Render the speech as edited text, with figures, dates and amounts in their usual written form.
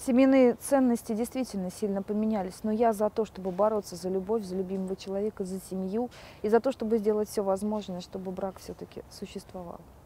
Семейные ценности действительно сильно поменялись, но я за то, чтобы бороться за любовь, за любимого человека, за семью и за то, чтобы сделать все возможное, чтобы брак все-таки существовал.